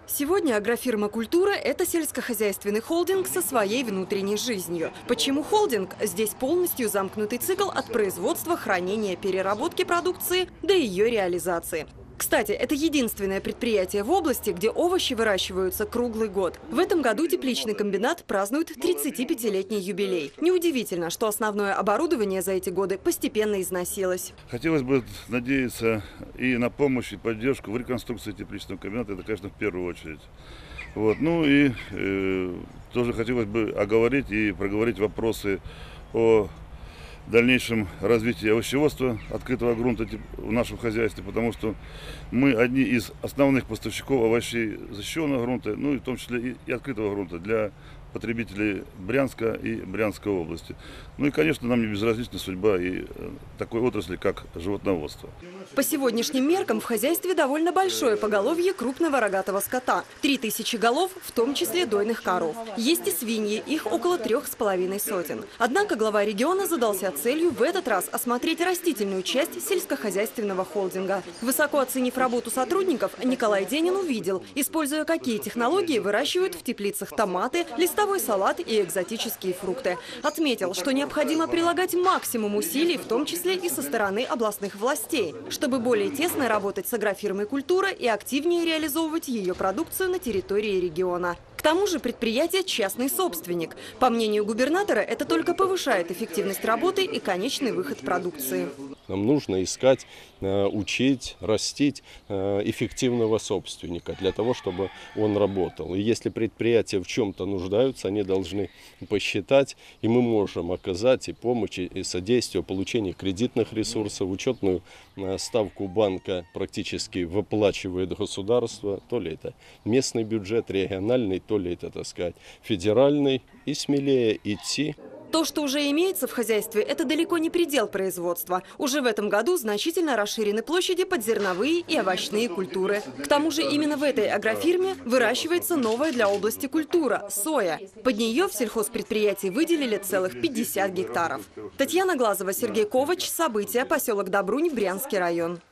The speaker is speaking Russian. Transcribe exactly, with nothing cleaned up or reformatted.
Сегодня агрофирма «Культура» – это сельскохозяйственный холдинг со своей внутренней жизнью. Почему холдинг? Здесь полностью замкнутый цикл от производства, хранения, переработки продукции до ее реализации. Кстати, это единственное предприятие в области, где овощи выращиваются круглый год. В этом году тепличный комбинат празднует тридцатипятилетний юбилей. Неудивительно, что основное оборудование за эти годы постепенно износилось. Хотелось бы надеяться и на помощь, и поддержку в реконструкции тепличного комбината. Это, конечно, в первую очередь. Вот. Ну и э, тоже хотелось бы оговорить и проговорить вопросы о дальнейшем развитии овощеводства открытого грунта в нашем хозяйстве, потому что мы одни из основных поставщиков овощей защищенного грунта, ну и в том числе и открытого грунта для потребителей Брянска и Брянской области. Ну и, конечно, нам не безразлична судьба и такой отрасли, как животноводство. По сегодняшним меркам в хозяйстве довольно большое поголовье крупного рогатого скота. Три тысячи голов, в том числе дойных коров. Есть и свиньи, их около трех с половиной сотен. Однако глава региона задался целью в этот раз осмотреть растительную часть сельскохозяйственного холдинга. Высоко оценив работу сотрудников, Николай Денин увидел, используя какие технологии выращивают в теплицах томаты, листовой салат и экзотические фрукты. Отметил, что необходимо прилагать максимум усилий, в том числе и со стороны областных властей, чтобы более тесно работать с агрофирмой «Культура» и активнее реализовывать ее продукцию на территории региона. К тому же предприятие – частный собственник. По мнению губернатора, это только повышает эффективность работы и конечный выход продукции. Нам нужно искать, учить, растить эффективного собственника для того, чтобы он работал. И если предприятия в чем-то нуждаются, они должны посчитать, и мы можем оказать и помощь, и содействие получению кредитных ресурсов. Учетную ставку банка практически выплачивает государство, то ли это местный бюджет, региональный, то ли это, так сказать, федеральный, и смелее идти. То, что уже имеется в хозяйстве, это далеко не предел производства. Уже в этом году значительно расширены площади под зерновые и овощные культуры. К тому же именно в этой агрофирме выращивается новая для области культура – соя. Под нее в сельхозпредприятии выделили целых пятьдесят гектаров. Татьяна Глазова, Сергей Ковач. События. Поселок Добрунь, Брянский район.